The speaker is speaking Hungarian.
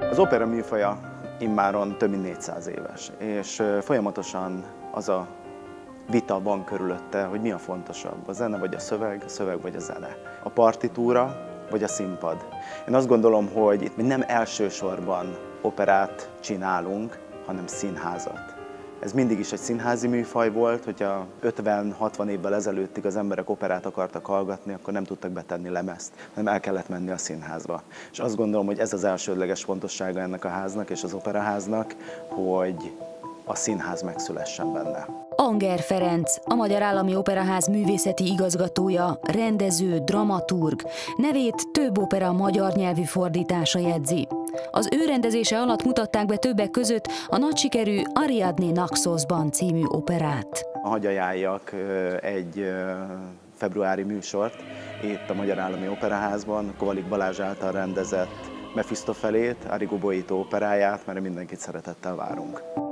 Az opera műfaja immáron több mint 400 éves, és folyamatosan az a vita van körülötte, hogy mi a fontosabb, a zene vagy a szöveg vagy a zene, a partitúra vagy a színpad. Én azt gondolom, hogy itt mi nem elsősorban operát csinálunk, hanem színházat. Ez mindig is egy színházi műfaj volt, hogyha 50-60 évvel ezelőttig az emberek operát akartak hallgatni, akkor nem tudtak betenni lemezt, hanem el kellett menni a színházba. És azt gondolom, hogy ez az elsődleges fontossága ennek a háznak és az operaháznak, hogy a színház megszülessen benne. Anger Ferenc, a Magyar Állami Operaház művészeti igazgatója, rendező, dramaturg, nevét több opera magyar nyelvű fordítása jegyzi. Az ő rendezése alatt mutatták be többek között a nagy sikerű Ariadné Naxosban című operát. Hagy ajánljak egy februári műsort itt a Magyar Állami Operaházban, Kovalik Balázs által rendezett Mefisztofelét, Arrigo Boito operáját, mert mindenkit szeretettel várunk.